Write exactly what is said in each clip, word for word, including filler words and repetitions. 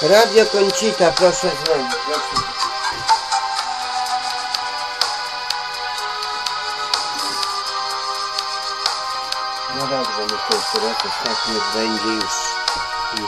Radio Koncita, proszę dzwonić. No dobrze, niech to jeszcze raz ostatni będzie już. już.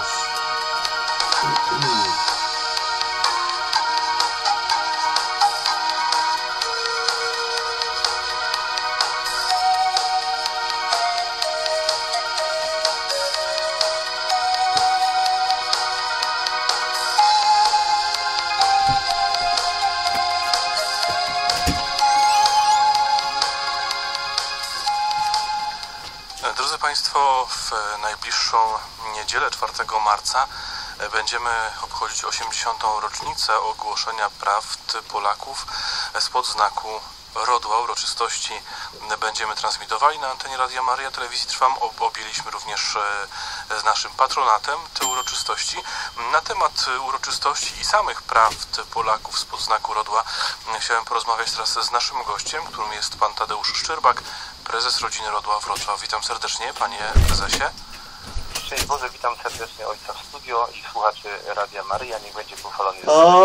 Drodzy Państwo, w najbliższą niedzielę czwartego marca będziemy obchodzić osiemdziesiątą rocznicę ogłoszenia praw Polaków spod znaku Rodła. Uroczystości będziemy transmitowali na antenie Radia Maryja, Telewizji Trwam. Objęliśmy również z naszym patronatem te uroczystości. Na temat uroczystości i samych praw Polaków spod znaku Rodła chciałem porozmawiać teraz z naszym gościem, którym jest pan Tadeusz Szczerbak, prezes Rodziny Rodła Wrocław. Witam serdecznie, panie prezesie. Szczęść Boże, witam serdecznie ojca w studio i słuchaczy Radia Maryja. Niech będzie pochwalony.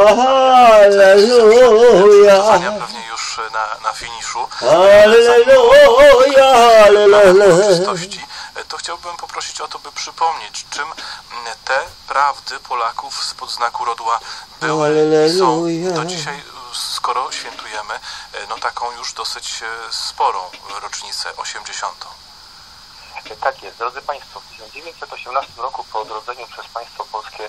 Alleluja! Pewnie już na, na finiszu. Alleluja! Uroczystości. To chciałbym poprosić o to, by przypomnieć, czym te prawdy Polaków spod znaku Rodła były i są do dzisiaj, skoro świętujemy no taką już dosyć sporą rocznicę osiemdziesiątą. Tak jest. Drodzy Państwo, w tysiąc dziewięćset osiemnastym roku po odrodzeniu przez państwo polskie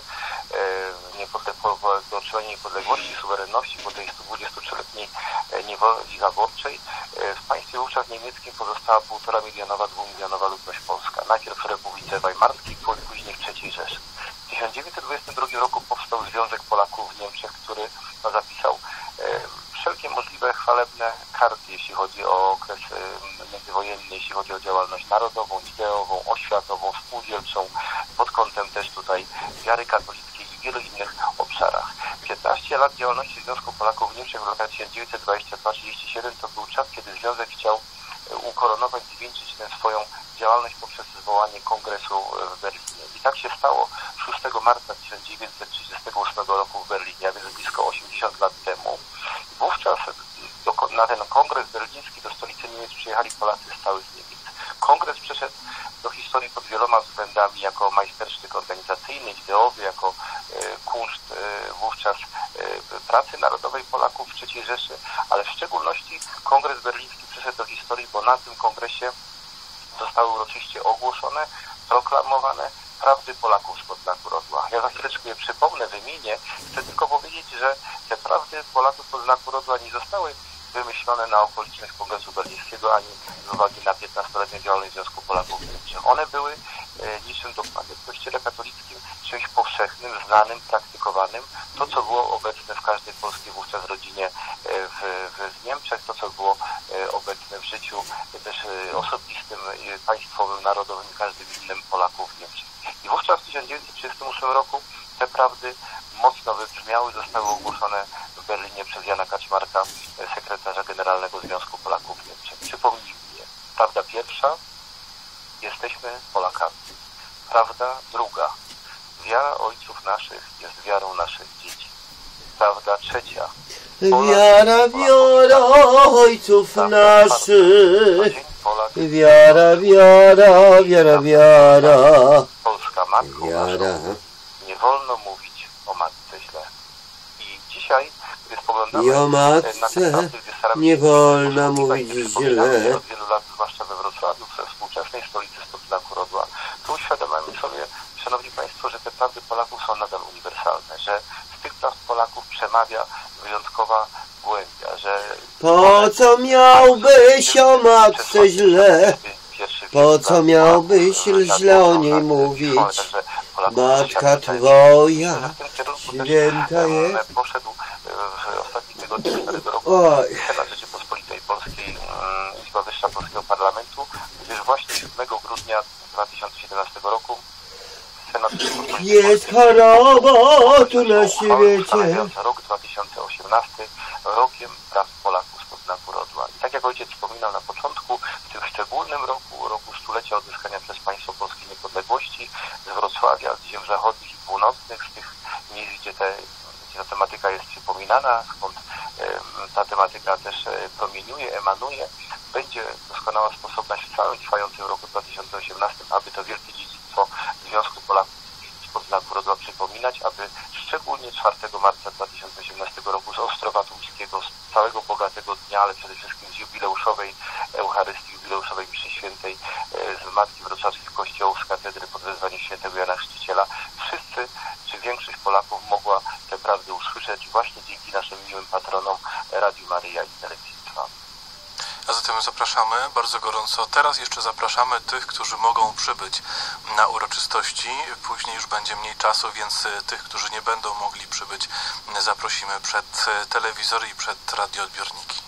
e, po otrzymaniu niepodległości, suwerenności po tej stu dwudziestotrzyletniej niewoli zaborczej e, w państwie wówczas niemieckim pozostała półtora milionowa, dwumilionowa ludność polska. Najpierw w Republice Weimarskiej, później w trzeciej Rzeszy. W tysiąc dziewięćset dwudziestym drugim roku powstał Związek Polaków w Niemczech, który no, zapisał e, wszelkie możliwe chwalebne karty, jeśli chodzi o okres międzywojenny, jeśli chodzi o działalność narodową, ideową, oświatową, spółdzielczą, pod kątem też tutaj wiary katolickiej i wielu innych obszarach. piętnaście lat działalności Związku Polaków w Niemczech w latach tysiąc dziewięćset dwudziestym do trzydziestego siódmego to był czas, kiedy Związek chciał ukoronować, zwieńczyć tę swoją działalność poprzez zwołanie kongresu w Berlinie. I tak się stało szóstego marca tysiąc dziewięćset trzydziestego ósmego roku w Berlinie, a więc blisko osiemdziesiąt lat temu. Wówczas do, na ten kongres berliński do stolicy Niemiec przyjechali Polacy z całych Niemiec. Kongres przeszedł do historii pod wieloma względami jako majstersztyk organizacyjny, ideowy, jako e, kunszt e, wówczas e, pracy narodowej Polaków w trzeciej Rzeszy, ale w szczególności kongres berliński przeszedł do historii, bo na tym kongresie zostały uroczyście ogłoszone, proklamowane prawdy Polaków spod znaku Rodła. Ja za chwileczkę je przypomnę, wymienię. Chcę tylko powiedzieć, że te prawdy Polaków spod znaku Rodła nie zostały wymyślone na okoliczność Kongresu Berlińskiego, ani z uwagi na piętnastoletnią działalność Związku Polaków w Niemczech. One były e, niczym dogmaty w Kościele katolickim, czymś powszechnym, znanym, praktykowanym. To, co było obecne w każdej polskiej wówczas rodzinie e, w, w Niemczech, to, co było e, obecne w życiu e, też e, osobistym, e, państwowym, narodowym i każdym innym Polaków w Niemczech. I wówczas w tysiąc dziewięćset trzydziestym ósmym roku te prawdy mocno wybrzmiały, zostały ogłoszone w Berlinie przez Jana Kaczmarka, sekretarza generalnego Związku Polaków w Niemczech. Przypomnijmy je. Prawda pierwsza, jesteśmy Polakami. Prawda druga, wiara ojców naszych jest wiarą naszych dzieci. Prawda trzecia, wiara, wiara ojców naszych. Wiara, wiara, wiara, wiara. Polska matką naszą. Nie wolno mówić o matce źle. I dzisiaj, gdy spoglądamy I o matce na te prawdy, gdzie staramy nie się wolno mówić źle. Od wielu lat, zwłaszcza we Wrocławiu, we współczesnej stolicy spod znaku Rodła, to uświadamiamy sobie, szanowni państwo, że te prawdy Polaków są nadal uniwersalne, że z tych praw Polaków przemawia wyjątkowa głębia, że... Po co miałbyś o matce źle? Po co miałbyś źle o niej mówić? Matka Twoja święta jest. Poszedł w ostatnich tygodniach starego roku Senat Rzeczypospolitej Polskiej, Izba Wyższa Polskiego Parlamentu, gdyż właśnie siódmego grudnia dwa tysiące siedemnastego roku Senat Rzeczypospolitej jest choroba tu na świecie. Rok dwa tysiące osiemnasty rokiem praw Polaków spod znaku Rodła. I tak jak jak ojciec wspominał na początku, w tym szczególnym roku, roku stulecia odzyskania przez państwo polskie niepodległości, z Wrocławia, z ziem zachodnich i północnych, z tych miejsc, gdzie, te, gdzie ta tematyka jest przypominana, skąd ta tematyka też promieniuje, emanuje, będzie doskonała sposobność w całym trwającym roku dwa tysiące osiemnastym, aby to wielkie dziedzictwo Związku Polaków spod znaku Rodła przypominać, aby szczególnie czwartego marca dwa tysiące osiemnastego roku z Ostrowa Tumskiego, z całego bogatego dnia, ale przede wszystkim z jubileuszowej Eucharystii, jubileuszowej mszy świętej, z Matki Wrocławskich Kościołów, z katedry pod wezwaniem świętego Jana Chrzciciela, wszyscy, czy większość Polaków mogła te prawdy usłyszeć właśnie dzięki naszym miłym patronom Radiu Maryja i Telewizji Trwam. A zatem zapraszamy bardzo gorąco. Teraz jeszcze zapraszamy tych, którzy mogą przybyć na uroczystości. Później już będzie mniej czasu, więc tych, którzy nie będą mogli przybyć, zaprosimy przed telewizory i przed radioodbiorniki.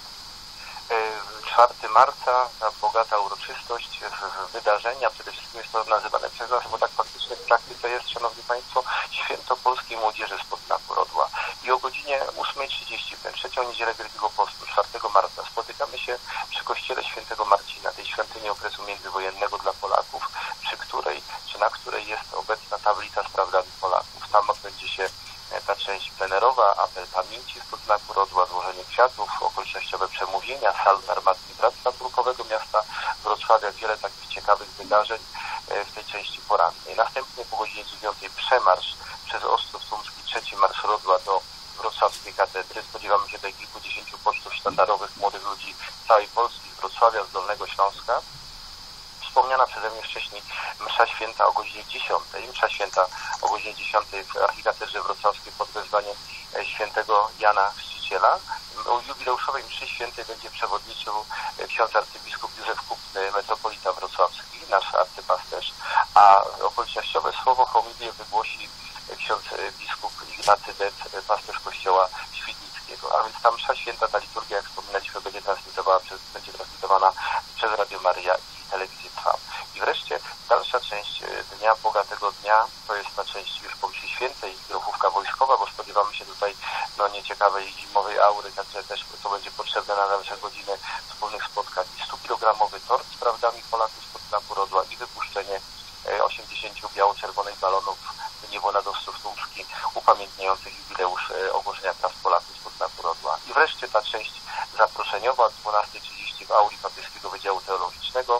czwartego marca, ta bogata uroczystość, wydarzenia, przede wszystkim jest to nazywane przez nas, bo tak faktycznie w praktyce jest, Szanowni Państwo, Święto Polskiej Młodzieży spod znaku Rodła. I o godzinie ósma trzydzieści, w trzecią niedzielę Wielkiego Postu, czwartego marca, spotykamy się przy kościele świętego Marcina, tej świątyni okresu międzywojennego dla Polaków, przy której, czy na której jest obecna tablica z prawdami Polaków. Tam odbędzie się ta część plenerowa, apel pamięci spod znaku Rodła, złożenie kwiatów, okolicznościowe przemówienia, salut armatni Bractwa Pułkowego Miasta Wrocławia, wiele takich ciekawych wydarzeń w tej części porannej. Następnie po godzinie dziewiątej przemarsz przez Ostrów Tumski, trzeci marsz Rodła do wrocławskiej katedry. Spodziewamy się tutaj kilkudziesięciu pocztów sztandarowych, młodych ludzi z całej Polski, z Wrocławia, z Dolnego Śląska. Wspomniana przeze mnie wcześniej msza święta o godzinie dziesiątej. Msza święta o godzinie dziesiątej w archikatedrze wrocławskiej pod wezwaniem świętego Jana Chrzciciela. O jubileuszowej mszy świętej będzie przewodniczył ksiądz arcybiskup Józef Kupny, metropolita wrocławski, nasz arcypasterz, a okolicznościowe słowo homilię wygłosi ksiądz biskup Ignacy Det, pasterz kościoła świdnickiego. A więc ta msza święta, ta liturgia, jak wspominaliśmy, będzie transmitowana przez, będzie transmitowana przez Radio Maryja i Telewizję Trwam. I wreszcie dalsza część dnia, bogatego dnia, to jest ta część już po mszy świętej, grochówka wojskowa, bo spodziewamy się tutaj no, nieciekawej zimowej aury, także też to będzie potrzebne na dalsze godziny wspólnych spotkań. I stukilogramowy tort z prawdami Polaków spod znaku Rodła i wypuszczenie osiemdziesięciu biało-czerwonych balonów w niebo nad Ostrów Tumski upamiętniających jubileusz ogłoszenia praw Polaków spod znaku Rodła. I wreszcie ta część zaproszeniowa od dwunastej trzydzieści w auli Papieskiego Wydziału Teologicznego.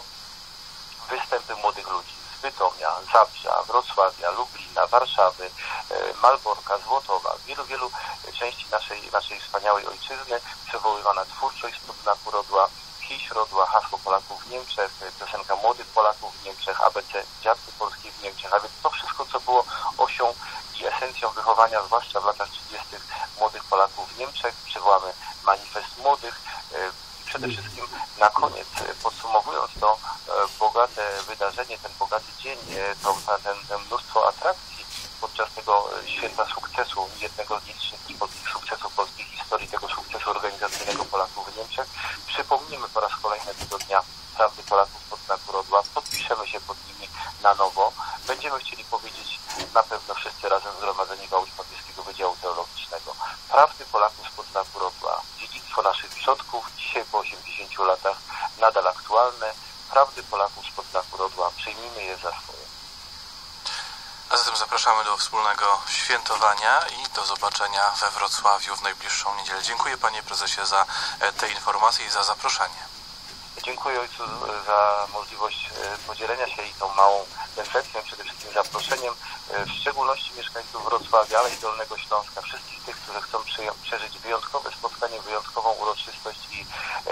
Występy młodych ludzi z Bytomia, Zabrza, Wrocławia, Lublina, Warszawy, Malborka, Złotowa, wielu, wielu części naszej, naszej wspaniałej ojczyzny, przywoływana twórczość spod znaku Rodła, Kiś Rodła, hasło Polaków w Niemczech, piosenka młodych Polaków w Niemczech, A B C Dziadki Polskiej w Niemczech, a więc to wszystko, co było osią i esencją wychowania, zwłaszcza w latach trzydziestych młodych Polaków w Niemczech. Przywołamy manifest młodych. Przede wszystkim na koniec, podsumowując to bogate wydarzenie, ten bogaty dzień, to ten, ten mnóstwo atrakcji podczas tego święta sukcesu, jednego z licznych polskich sukcesów polskiej historii, tego sukcesu organizacyjnego Polaków w Niemczech, przypomnimy po raz kolejny tego dnia prawdy Polaków spod znaku Rodła, podpiszemy się pod nimi na nowo. Będziemy chcieli powiedzieć na pewno wszyscy razem zgromadzeni w auli Papieskiego Wydziału Teologicznego. Prawdy Polaków spod znaku Rodła, dziedzictwo naszych przodków, dzisiaj po osiemdziesięciu latach nadal aktualne. Prawdy Polaków spod znaku Rodła, przyjmijmy je za swoje. A zatem zapraszamy do wspólnego świętowania i do zobaczenia we Wrocławiu w najbliższą niedzielę. Dziękuję Panie Prezesie za te informacje i za zaproszenie. Dziękuję Ojcu za możliwość podzielenia się i tą małą refleksją, przede wszystkim zaproszeniem, w szczególności mieszkańców Wrocławia, ale i Dolnego Śląska, wszystkich tych, którzy chcą przeżyć wyjątkowe spotkanie, wyjątkową uroczystość i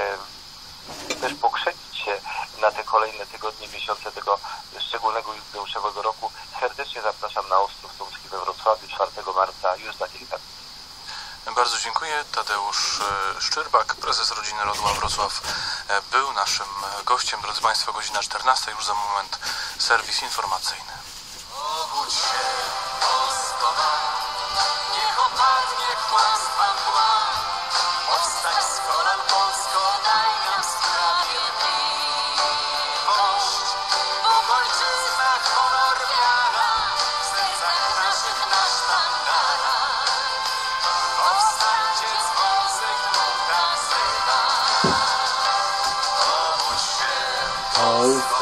e, też pokrzepić się na te kolejne tygodnie, miesiące tego szczególnego jubileuszowego roku. Serdecznie zapraszam na Ostrów Tumski we Wrocławiu czwartego marca już za kilka dni. Bardzo dziękuję. Tadeusz Szczerbak, prezes Rodziny Rodła Wrocław, był naszym gościem. Drodzy Państwo, godzina czternasta, już za moment serwis informacyjny. Obudź się, Polsko ma, niech opadnie kłamstwa mgła. Powstań z kolan, Polsko, daj nam sprawiedliwość. Bóg, ojczyzna, honor, wiara, w sercach naszych nasz sztandara. Powstańcie z Polsek, Bóg nas wzywa.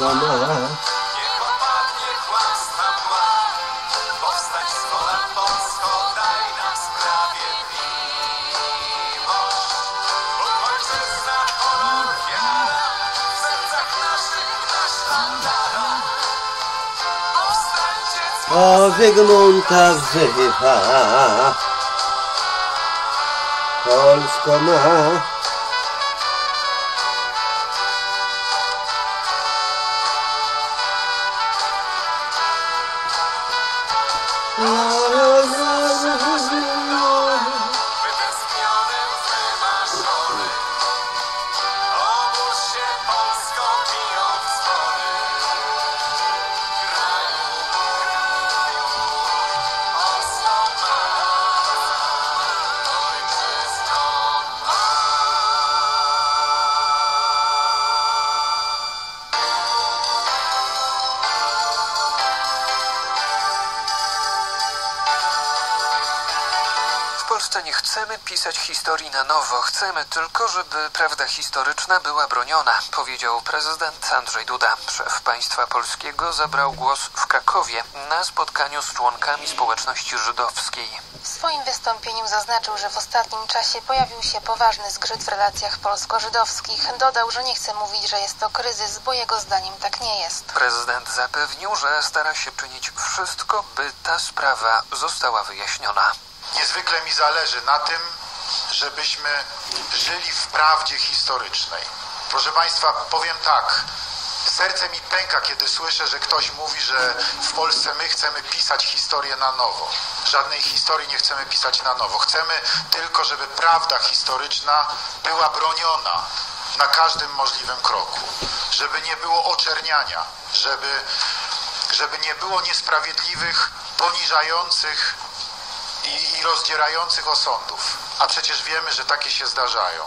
ma. Niech opadnie kłamstwa mgła. Powstać z kolan Polsko, daj nam sprawiedliwość. Ojczyzna, honor, wiara, w sercach naszych na sztandarach. Powstańcie z O Zygmunta wzywa, Polsko ma. wytęskniony, wymarzony. Obudź się, Polsko, biją dzwony. Kraju mój, mocno ma, ojczyzno ma. W Polsce nie chcemy pisać historii na nowo, chcemy tylko, żeby prawda historyczna była broniona, powiedział prezydent Andrzej Duda. Szef państwa polskiego zabrał głos w Krakowie na spotkaniu z członkami społeczności żydowskiej. W swoim wystąpieniu zaznaczył, że w ostatnim czasie pojawił się poważny zgrzyt w relacjach polsko-żydowskich. Dodał, że nie chce mówić, że jest to kryzys, bo jego zdaniem tak nie jest. Prezydent zapewnił, że stara się czynić wszystko, by ta sprawa została wyjaśniona. Niezwykle mi zależy na tym, żebyśmy żyli w prawdzie historycznej. Proszę Państwa, powiem tak, serce mi pęka, kiedy słyszę, że ktoś mówi, że w Polsce my chcemy pisać historię na nowo. Żadnej historii nie chcemy pisać na nowo. Chcemy tylko, żeby prawda historyczna była broniona na każdym możliwym kroku. Żeby nie było oczerniania, żeby, żeby nie było niesprawiedliwych, poniżających I, i rozdzierających osądów, a przecież wiemy, że takie się zdarzają.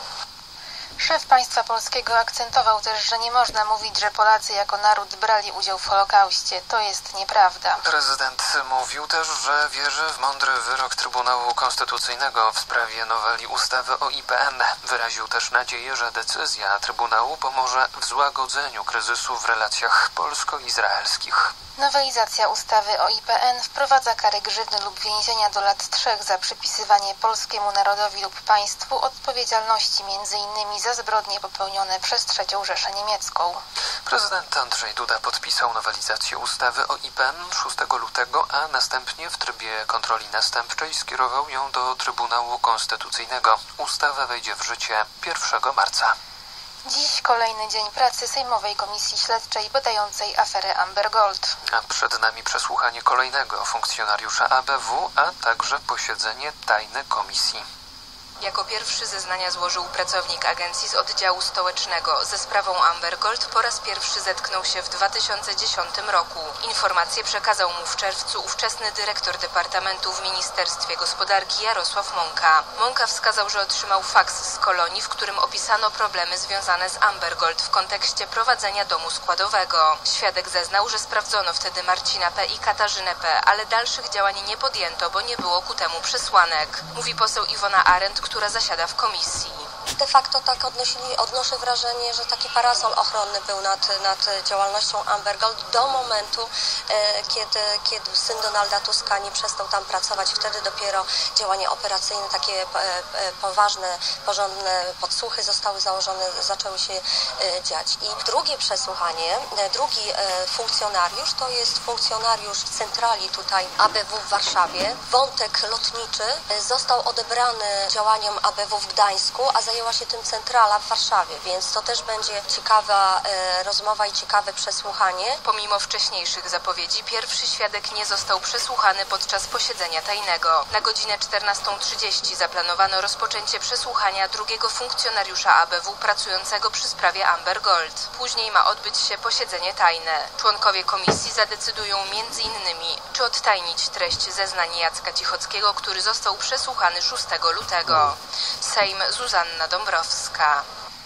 Szef państwa polskiego akcentował też, że nie można mówić, że Polacy jako naród brali udział w Holokauście. To jest nieprawda. Prezydent mówił też, że wierzy w mądry wyrok Trybunału Konstytucyjnego w sprawie noweli ustawy o I P N. Wyraził też nadzieję, że decyzja Trybunału pomoże w złagodzeniu kryzysu w relacjach polsko-izraelskich. Nowelizacja ustawy o I P N wprowadza karę grzywny lub więzienia do lat trzech za przypisywanie polskiemu narodowi lub państwu odpowiedzialności między innymi za zbrodnie popełnione przez trzecią Rzeszę Niemiecką. Prezydent Andrzej Duda podpisał nowelizację ustawy o I P N szóstego lutego, a następnie w trybie kontroli następczej skierował ją do Trybunału Konstytucyjnego. Ustawa wejdzie w życie pierwszego marca. Dziś kolejny dzień pracy Sejmowej Komisji Śledczej badającej aferę Amber Gold. A przed nami przesłuchanie kolejnego funkcjonariusza A B W, a także posiedzenie tajnej komisji. Jako pierwszy zeznania złożył pracownik agencji z oddziału stołecznego. Ze sprawą Amber Gold po raz pierwszy zetknął się w dwa tysiące dziesiątym roku. Informacje przekazał mu w czerwcu ówczesny dyrektor Departamentu w Ministerstwie Gospodarki Jarosław Mąka. Mąka wskazał, że otrzymał faks z Kolonii, w którym opisano problemy związane z Amber Gold w kontekście prowadzenia domu składowego. Świadek zeznał, że sprawdzono wtedy Marcina P. i Katarzynę P., ale dalszych działań nie podjęto, bo nie było ku temu przesłanek. Mówi poseł Iwona Arendt, która zasiada w komisji. De facto tak odnosili, odnoszę wrażenie, że taki parasol ochronny był nad, nad działalnością Amber Gold do momentu, e, kiedy, kiedy syn Donalda Tuska nie przestał tam pracować. Wtedy dopiero działania operacyjne, takie e, e, poważne, porządne podsłuchy zostały założone, zaczęły się e, dziać. I drugie przesłuchanie, e, drugi e, funkcjonariusz, to jest funkcjonariusz centrali tutaj A B W w Warszawie. Wątek lotniczy e, został odebrany działaniom A B W w Gdańsku, a zajęła się tym centrala w Warszawie, więc to też będzie ciekawa e, rozmowa i ciekawe przesłuchanie. Pomimo wcześniejszych zapowiedzi, pierwszy świadek nie został przesłuchany podczas posiedzenia tajnego. Na godzinę czternastą trzydzieści zaplanowano rozpoczęcie przesłuchania drugiego funkcjonariusza A B W pracującego przy sprawie Amber Gold. Później ma odbyć się posiedzenie tajne. Członkowie komisji zadecydują między innymi, czy odtajnić treść zeznań Jacka Cichockiego, który został przesłuchany szóstego lutego. Sejm, Zuzanna Dąbrowska.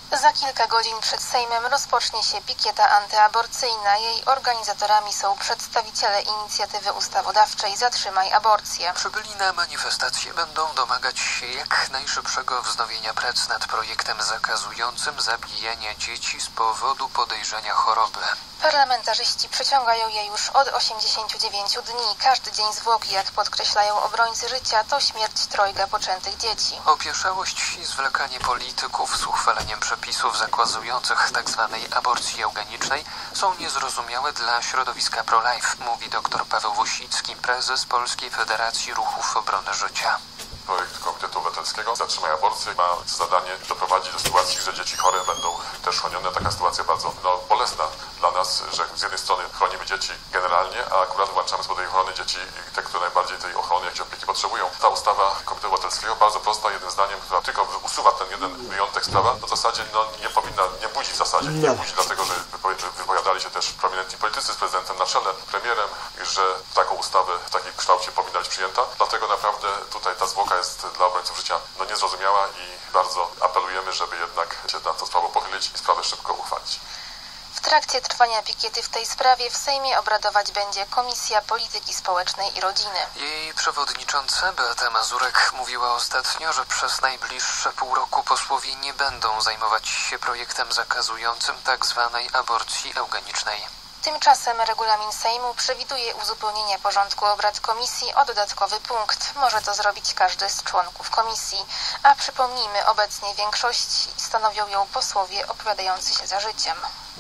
Za kilka godzin przed Sejmem rozpocznie się pikieta antyaborcyjna. Jej organizatorami są przedstawiciele inicjatywy ustawodawczej Zatrzymaj aborcję. Przybyli na manifestację będą domagać się jak najszybszego wznowienia prac nad projektem zakazującym zabijania dzieci z powodu podejrzenia choroby. Parlamentarzyści przeciągają je już od osiemdziesięciu dziewięciu dni. Każdy dzień zwłoki, jak podkreślają obrońcy życia, to śmierć trojga poczętych dzieci. Opieszałość i zwlekanie polityków z uchwaleniem przepisów zakazujących tzw. aborcji eugenicznej są niezrozumiałe dla środowiska pro-life, mówi dr Paweł Wójcicki, prezes Polskiej Federacji Ruchów Obrony Życia. Projekt Komitetu Obywatelskiego Zatrzymaj aborcję ma zadanie doprowadzić do sytuacji, że dzieci chore będą też chronione. Taka sytuacja bardzo no, bolesna dla nas, że z jednej strony chronimy dzieci generalnie, a akurat włączamy spod tej ochrony dzieci te, które najbardziej tej ochrony, jak opieki potrzebują. Ta ustawa Komitetu Obywatelskiego, bardzo prosta, jednym zdaniem, która tylko usuwa ten jeden wyjątek z prawa, w zasadzie no, nie powinna, nie budzi w zasadzie, nie budzi dlatego, że wypowiadali się też prominentni politycy z prezydentem na czele, premierem, że taką ustawę w takim kształcie powinna być przyjęta. Dlatego naprawdę tutaj ta zwłoka jest dla obrońców życia no, niezrozumiała i bardzo apelujemy, żeby jednak się na to sprawę pochylić i sprawę szybko uchwalić. W trakcie trwania pikiety w tej sprawie w Sejmie obradować będzie Komisja Polityki Społecznej i Rodziny. Jej przewodnicząca Beata Mazurek mówiła ostatnio, że przez najbliższe pół roku posłowie nie będą zajmować się projektem zakazującym tzw. aborcji eugenicznej. Tymczasem regulamin Sejmu przewiduje uzupełnienie porządku obrad komisji o dodatkowy punkt. Może to zrobić każdy z członków komisji. A przypomnijmy, obecnie większość stanowią ją posłowie opowiadający się za życiem.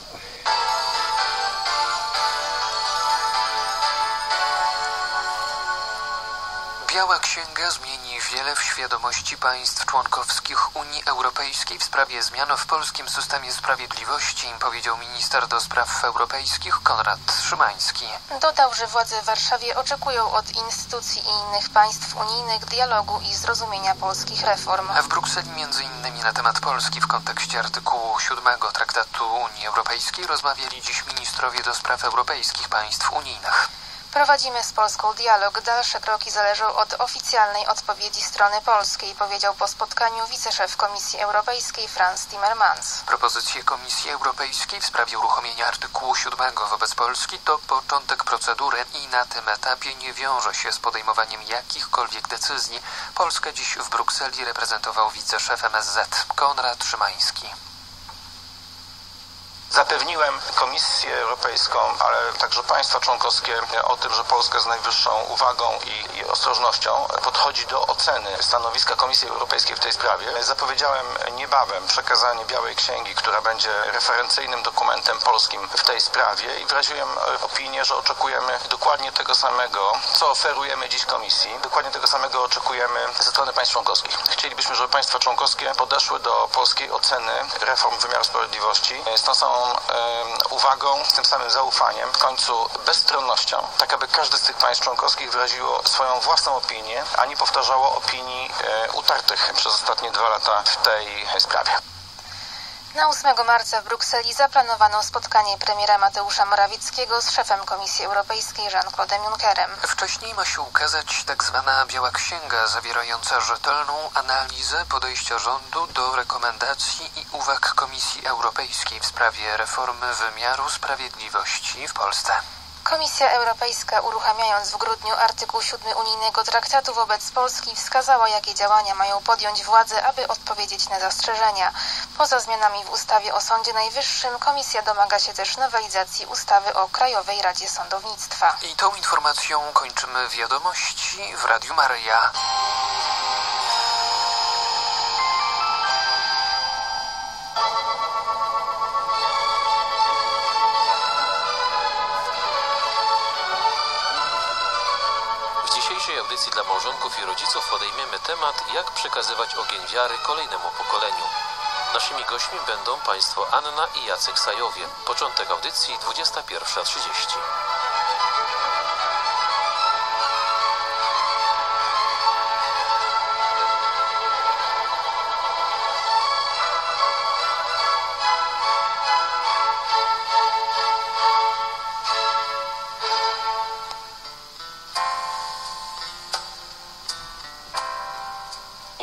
Biała Księga zmieni wiele w świadomości państw członkowskich Unii Europejskiej w sprawie zmian w polskim systemie sprawiedliwości, powiedział minister do spraw europejskich Konrad Szymański. Dodał, że władze w Warszawie oczekują od instytucji i innych państw unijnych dialogu i zrozumienia polskich reform. A w Brukseli między innymi na temat Polski w kontekście artykułu siódmego Traktatu Unii Europejskiej rozmawiali dziś ministrowie do spraw europejskich państw unijnych. Prowadzimy z Polską dialog. Dalsze kroki zależą od oficjalnej odpowiedzi strony polskiej, powiedział po spotkaniu wiceszef Komisji Europejskiej Frans Timmermans. Propozycje Komisji Europejskiej w sprawie uruchomienia artykułu siódmego wobec Polski to początek procedury i na tym etapie nie wiąże się z podejmowaniem jakichkolwiek decyzji. Polskę dziś w Brukseli reprezentował wiceszef M S Z Konrad Szymański. Zapewniłem Komisję Europejską, ale także państwa członkowskie o tym, że Polska z najwyższą uwagą i, i ostrożnością podchodzi do oceny stanowiska Komisji Europejskiej w tej sprawie. Zapowiedziałem niebawem przekazanie Białej Księgi, która będzie referencyjnym dokumentem polskim w tej sprawie i wyraziłem opinię, że oczekujemy dokładnie tego samego, co oferujemy dziś Komisji. Dokładnie tego samego oczekujemy ze strony państw członkowskich. Chcielibyśmy, żeby państwa członkowskie podeszły do polskiej oceny reform wymiaru sprawiedliwości z tą samą uwagą, tym samym zaufaniem, w końcu bezstronnością, tak aby każdy z tych państw członkowskich wyraziło swoją własną opinię, a nie powtarzało opinii utartych przez ostatnie dwa lata w tej sprawie. Na ósmego marca w Brukseli zaplanowano spotkanie premiera Mateusza Morawieckiego z szefem Komisji Europejskiej Jean-Claude'em Junckerem. Wcześniej ma się ukazać tak zwana Biała Księga zawierająca rzetelną analizę podejścia rządu do rekomendacji i uwag Komisji Europejskiej w sprawie reformy wymiaru sprawiedliwości w Polsce. Komisja Europejska, uruchamiając w grudniu artykuł siódmy unijnego traktatu wobec Polski, wskazała, jakie działania mają podjąć władze, aby odpowiedzieć na zastrzeżenia. Poza zmianami w ustawie o Sądzie Najwyższym, komisja domaga się też nowelizacji ustawy o Krajowej Radzie Sądownictwa. I tą informacją kończymy wiadomości w Radiu Maryja. W dzisiejszej audycji dla małżonków i rodziców podejmiemy temat, jak przekazywać ogień wiary kolejnemu pokoleniu. Naszymi gośćmi będą państwo Anna i Jacek Sajowie. Początek audycji dwudziesta pierwsza trzydzieści.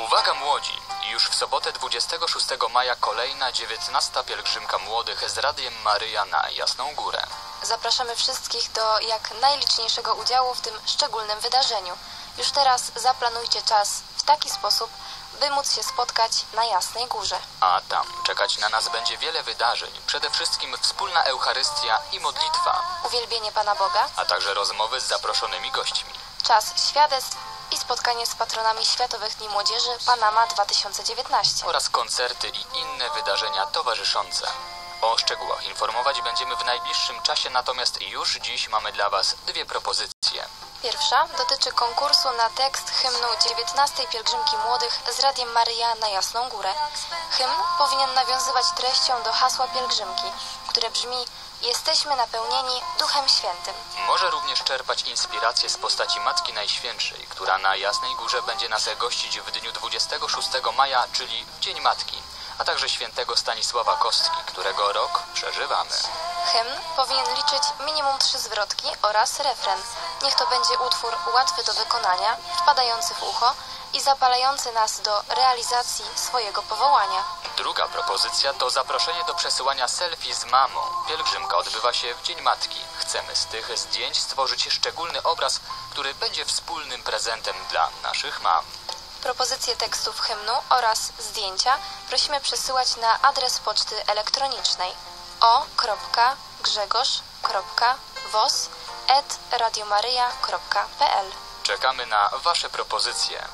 Uwaga młodzi! Już w sobotę dwudziestego szóstego maja kolejna dziewiętnasta pielgrzymka młodych z Radiem Maryja na Jasną Górę. Zapraszamy wszystkich do jak najliczniejszego udziału w tym szczególnym wydarzeniu. Już teraz zaplanujcie czas w taki sposób, by móc się spotkać na Jasnej Górze. A tam czekać na nas będzie wiele wydarzeń, przede wszystkim wspólna Eucharystia i modlitwa, Uwielbienie Pana Boga, a także rozmowy z zaproszonymi gośćmi. czas świadectw i spotkanie z patronami Światowych Dni Młodzieży Panama dwa tysiące dziewiętnaście. Oraz koncerty i inne wydarzenia towarzyszące. O szczegółach informować będziemy w najbliższym czasie, natomiast już dziś mamy dla Was dwie propozycje. Pierwsza dotyczy konkursu na tekst hymnu dziewiętnastej Pielgrzymki Młodych z Radiem Maryja na Jasną Górę. Hymn powinien nawiązywać treścią do hasła pielgrzymki, które brzmi: jesteśmy napełnieni Duchem Świętym. Może również czerpać inspirację z postaci Matki Najświętszej, która na Jasnej Górze będzie nas gościć w dniu dwudziestego szóstego maja, czyli w Dzień Matki, a także świętego Stanisława Kostki, którego rok przeżywamy. Hymn powinien liczyć minimum trzy zwrotki oraz refren. Niech to będzie utwór łatwy do wykonania, wpadający w ucho i zapalający nas do realizacji swojego powołania. Druga propozycja to zaproszenie do przesyłania selfie z mamą. Pielgrzymka odbywa się w Dzień Matki. Chcemy z tych zdjęć stworzyć szczególny obraz, który będzie wspólnym prezentem dla naszych mam. Propozycje tekstów hymnu oraz zdjęcia prosimy przesyłać na adres poczty elektronicznej o kropka grzegorz kropka wos at radiomaryja kropka p l. Czekamy na Wasze propozycje.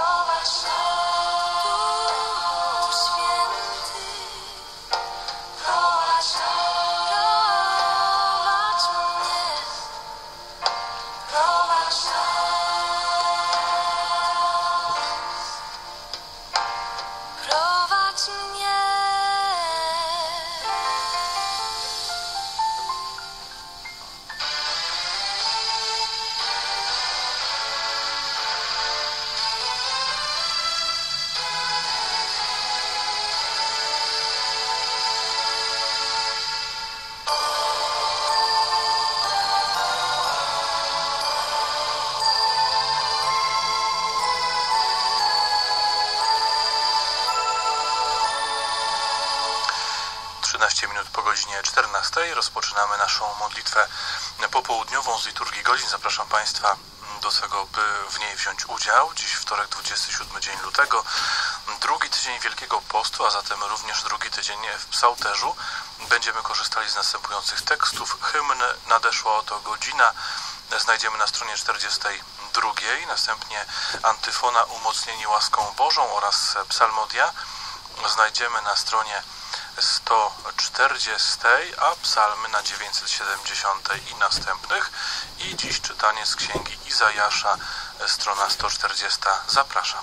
trzynaście minut po godzinie czternastej rozpoczynamy naszą modlitwę popołudniową z liturgii godzin. Zapraszam Państwa do tego, by w niej wziąć udział. Dziś wtorek, dwudziesty siódmy dzień lutego, drugi tydzień Wielkiego Postu, a zatem również drugi tydzień w Psałterzu. Będziemy korzystali z następujących tekstów. Hymn Nadeszła oto godzina znajdziemy na stronie czterdziestej drugiej, następnie antyfona Umocnieni łaską Bożą oraz psalmodia znajdziemy na stronie sto czterdziestej, a psalmy na dziewięćset siedemdziesiątej i następnych. I dziś czytanie z księgi Izajasza, strona sto czterdziesta. Zapraszam.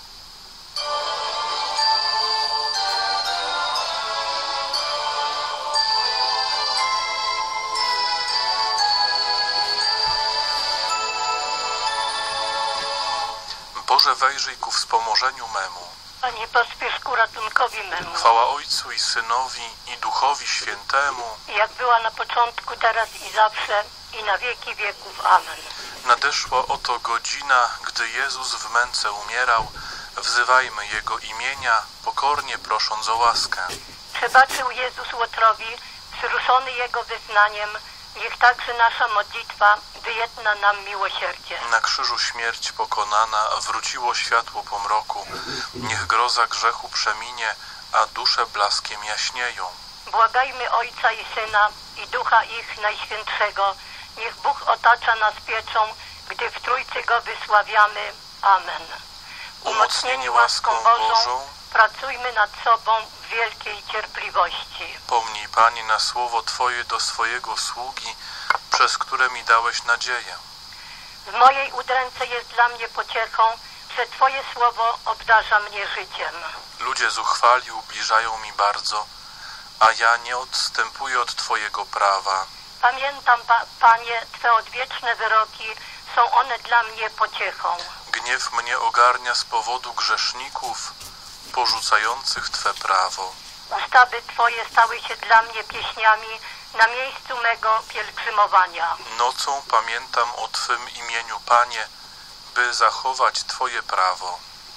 Boże, wejrzyj ku wspomożeniu memu. Panie, pospiesz ku ratunkowi memu. Chwała Ojcu i Synowi i Duchowi Świętemu. Jak była na początku, teraz i zawsze, i na wieki wieków. Amen. Nadeszła oto godzina, gdy Jezus w męce umierał. Wzywajmy Jego imienia, pokornie prosząc o łaskę. Przebaczył Jezus Łotrowi, wzruszony Jego wyznaniem. Niech także nasza modlitwa wyjedna nam miłosierdzie. Na krzyżu śmierć pokonana, wróciło światło po mroku. Niech groza grzechu przeminie, a dusze blaskiem jaśnieją. Błagajmy Ojca i Syna i Ducha ich Najświętszego. Niech Bóg otacza nas pieczą, gdy w Trójcy Go wysławiamy. Amen. Umocnieni łaską Bożą, pracujmy nad sobą w wielkiej cierpliwości. Pomnij, Panie, na słowo Twoje do swojego sługi, przez które mi dałeś nadzieję. W mojej udręce jest dla mnie pociechą, że Twoje słowo obdarza mnie życiem. Ludzie zuchwali ubliżają mi bardzo, a ja nie odstępuję od Twojego prawa. Pamiętam, pa, Panie, Twe odwieczne wyroki, są one dla mnie pociechą. Gniew mnie ogarnia z powodu grzeszników, porzucających Twe prawo. Ustawy Twoje stały się dla mnie pieśniami na miejscu mego pielgrzymowania. Nocą pamiętam o Twym imieniu, Panie, by zachować Twoje prawo.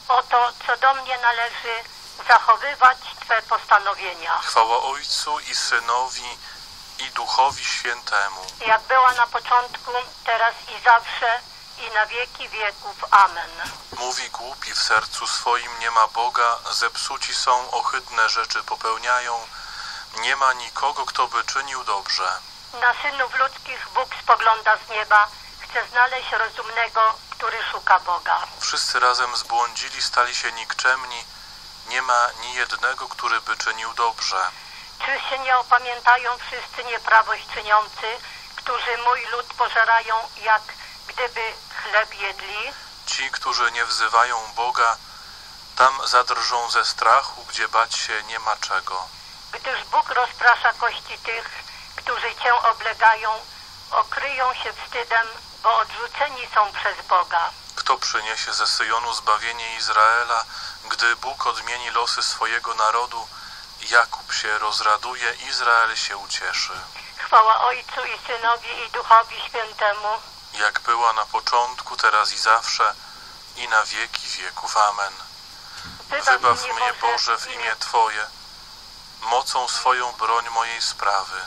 o to, co do mnie należy, zachowywać Twe postanowienia. Chwała Ojcu i Synowi i Duchowi Świętemu. Jak była na początku, teraz i zawsze, i na wieki wieków. Amen. Mówi głupi w sercu swoim, nie ma Boga, zepsuci są, ohydne rzeczy popełniają, nie ma nikogo, kto by czynił dobrze. Na synów ludzkich Bóg spogląda z nieba, chce znaleźć rozumnego, który szuka Boga. Wszyscy razem zbłądzili, stali się nikczemni, nie ma ni jednego, który by czynił dobrze. Czy się nie opamiętają wszyscy nieprawość czyniący, którzy mój lud pożerają, jak gdyby chleb jedli? Ci, którzy nie wzywają Boga, tam zadrżą ze strachu, gdzie bać się nie ma czego. Gdyż Bóg rozprasza kości tych, którzy Cię oblegają, okryją się wstydem, bo odrzuceni są przez Boga. Kto przyniesie ze Syjonu zbawienie Izraela, gdy Bóg odmieni losy swojego narodu, Jakub się rozraduje, Izrael się ucieszy. Chwała Ojcu i Synowi i Duchowi Świętemu, jak była na początku, teraz i zawsze, i na wieki wieków. Amen. Wybaw mnie, Boże, w imię Twoje, mocą swoją broń mojej sprawy.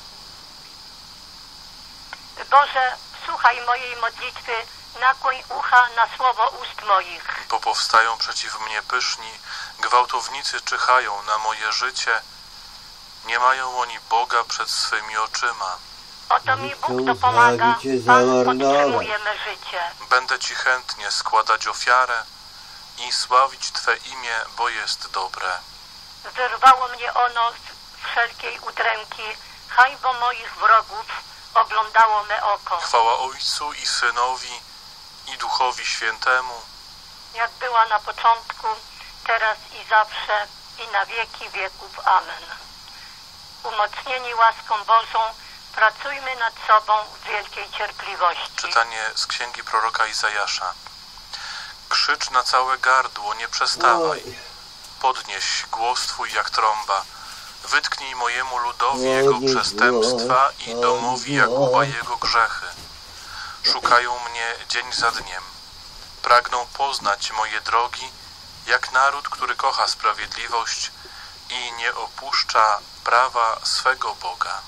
Boże, słuchaj mojej modlitwy, nakłoń ucha na słowo ust moich. Bo powstają przeciw mnie pyszni, gwałtownicy czyhają na moje życie, nie mają oni Boga przed swymi oczyma. Oto mi Bóg dopomaga, Pan podtrzymuje me życie. Będę Ci chętnie składać ofiarę i sławić Twe imię, bo jest dobre. Wyrwało mnie ono z wszelkiej udręki, hańbą moich wrogów oglądało me oko. Chwała Ojcu i Synowi i Duchowi Świętemu, jak była na początku, teraz i zawsze, i na wieki wieków. Amen. Umocnieni łaską Bożą, pracujmy nad sobą w wielkiej cierpliwości. Czytanie z księgi proroka Izajasza. Krzycz na całe gardło, nie przestawaj. Podnieś głos Twój jak trąba. Wytknij mojemu ludowi jego przestępstwa i domowi Jakuba jego grzechy. Szukają mnie dzień za dniem. Pragną poznać moje drogi, jak naród, który kocha sprawiedliwość i nie opuszcza prawa swego Boga.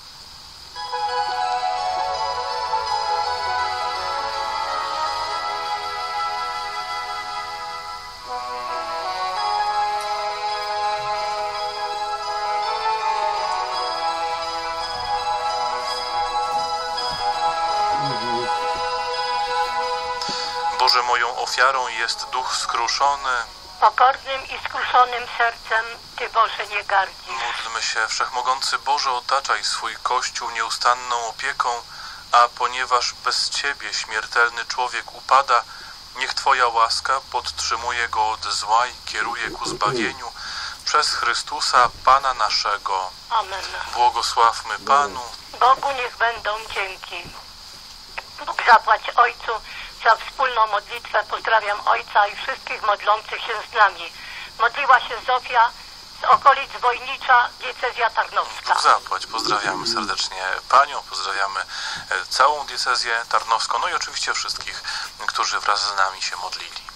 Boże, moją ofiarą jest duch skruszony. Pokornym i skruszonym sercem Ty, Boże, nie gardzisz. Módlmy się, Wszechmogący Boże, otaczaj swój Kościół nieustanną opieką, a ponieważ bez Ciebie śmiertelny człowiek upada, niech Twoja łaska podtrzymuje go od zła i kieruje ku zbawieniu przez Chrystusa, Pana naszego. Amen. Błogosławmy Panu. Bogu niech będą dzięki. Bóg zapłać Ojcu za wspólną modlitwę. Pozdrawiam Ojca i wszystkich modlących się z nami. Modliła się Zofia z okolic Wojnicza, diecezja tarnowska. Bóg zapłać. Pozdrawiamy serdecznie Panią, pozdrawiamy całą diecezję tarnowską, no i oczywiście wszystkich, którzy wraz z nami się modlili.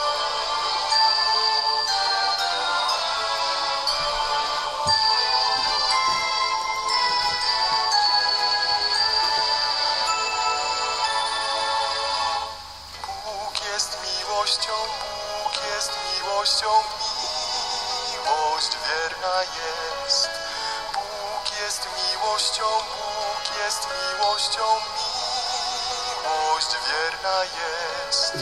Bóg jest miłością, Bóg jest miłością, miłość wierna jest. Bóg jest miłością, Bóg jest miłością, miłość wierna jest.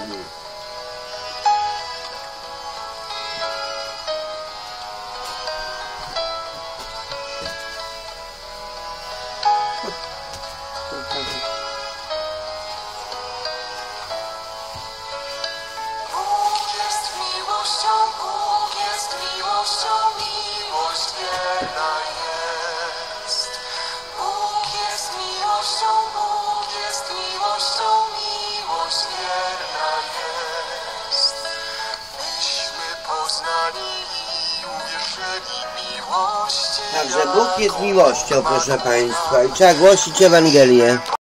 Bóg jest miłością, Bóg jest miłością, miłość wierna jest. Bóg jest miłością, Bóg jest miłością, miłość wierna jest. Myśmy poznali i uwierzyli miłości. Także Bóg jest miłością, proszę Państwa, i trzeba głosić Ewangelię.